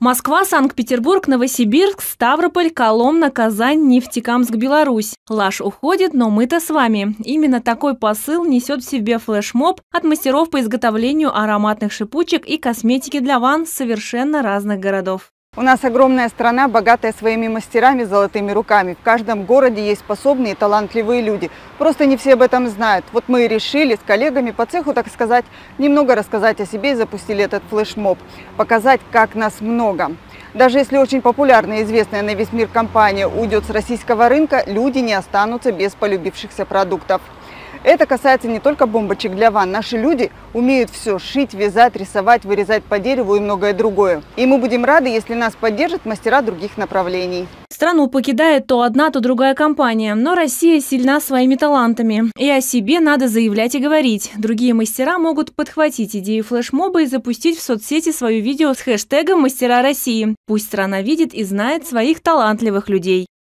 Москва, Санкт-Петербург, Новосибирск, Ставрополь, Коломна, Казань, Нефтекамск, Беларусь. Лаж уходит, но мы-то с вами. Именно такой посыл несет в себе флешмоб от мастеров по изготовлению ароматных шипучек и косметики для ванн совершенно разных городов. У нас огромная страна, богатая своими мастерами, золотыми руками. В каждом городе есть способные и талантливые люди. Просто не все об этом знают. Вот мы и решили с коллегами по цеху, так сказать, немного рассказать о себе и запустили этот флешмоб. Показать, как нас много. Даже если очень популярная и известная на весь мир компания уйдет с российского рынка, люди не останутся без полюбившихся продуктов. Это касается не только бомбочек для ванн. Наши люди умеют все – шить, вязать, рисовать, вырезать по дереву и многое другое. И мы будем рады, если нас поддержат мастера других направлений. Страну покидает то одна, то другая компания, но Россия сильна своими талантами. И о себе надо заявлять и говорить. Другие мастера могут подхватить идею флешмоба и запустить в соцсети свое видео с хэштегом «Мастера России». Пусть страна видит и знает своих талантливых людей.